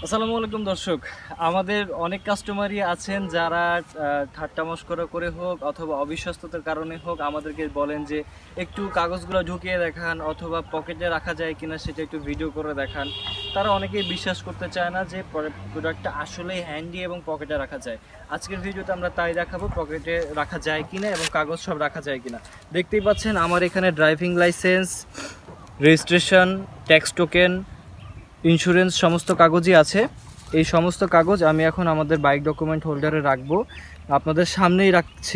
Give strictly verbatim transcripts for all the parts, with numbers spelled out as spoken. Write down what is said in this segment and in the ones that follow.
আসসালামু আলাইকুম দর্শক, আমাদের অনেক কাস্টমারই আছেন যারা ঠাট্টা মশকরা করে হোক অথবা অবিশ্বস্ততার কারণে হোক আমাদেরকে বলেন যে একটু কাগজগুলো ঢুকিয়ে দেখান অথবা পকেটে রাখা যায় কিনা সেটা একটু ভিডিও করে দেখান। তারা অনেকেই বিশ্বাস করতে চায় না যে প্রোডাক্টটা আসলেই হ্যান্ডি এবং পকেটে রাখা যায়। আজকের ভিডিওতে আমরা তাই দেখাবো পকেটে রাখা যায় কিনা এবং কাগজ সব রাখা যায় কিনা। দেখতেই পাচ্ছেন আমার এখানে driving licence, registration, tax token, insurance সমস্ত কাগজই আছে। এই সমস্ত কাগজ আমি এখন আমাদের বাইক ডকুমেন্ট হোল্ডারে রাখবো, আপনাদের সামনেই রাখছি।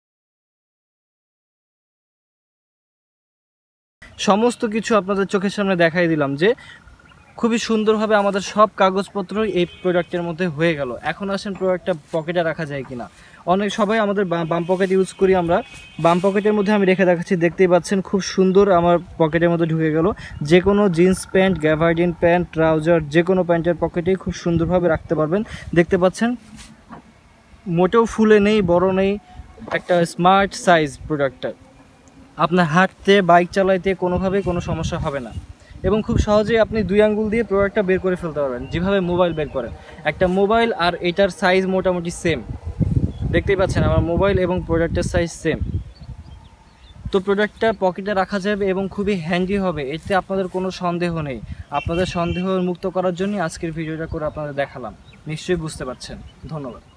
সমস্ত কিছু আপনাদের চোখের সামনে দেখাই দিলাম যে খুবই সুন্দরভাবে আমাদের সব কাগজপত্র এই প্রোডাক্টের মধ্যে হয়ে গেল। এখন আসেন প্রোডাক্টটা পকেটে রাখা যায় কিনা। অনেক সবাই আমাদের বাম পকেট ইউজ করি আমরা, বাম পকেটের মধ্যে আমি রেখে দেখাচ্ছি। দেখতেই পাচ্ছেন খুব সুন্দর আমার পকেটের মধ্যে ঢুকে গেল। যে কোনো jeans pant, gabardine pant, trouser, যে কোনো প্যান্টের পকেটেই খুব সুন্দরভাবে রাখতে পারবেন। দেখতে পাচ্ছেন মোটেও ফুলে নেই, বড় নেই, একটা স্মার্ট সাইজ প্রোডাক্টটা। আপনার হাঁটতে বাইক চালাইতে কোনোভাবেই কোনো সমস্যা হবে না এবং খুব সহজেই আপনি দুই আঙ্গুল দিয়ে প্রোডাক্টটা বের করে ফেলতে পারবেন, যেভাবে মোবাইল বের করেন। একটা মোবাইল আর এটার সাইজ মোটামুটি সেম। দেখতেই পাচ্ছেন আমার মোবাইল এবং প্রোডাক্টের সাইজ সেম। তো প্রোডাক্টটা পকেটে রাখা যাবে এবং খুবই হ্যান্ডি হবে, এতে আপনাদের কোনো সন্দেহ নেই। আপনাদের সন্দেহ মুক্ত করার জন্য আজকের ভিডিওটা করে আপনাদের দেখালাম। নিশ্চয়ই বুঝতে পারছেন। ধন্যবাদ।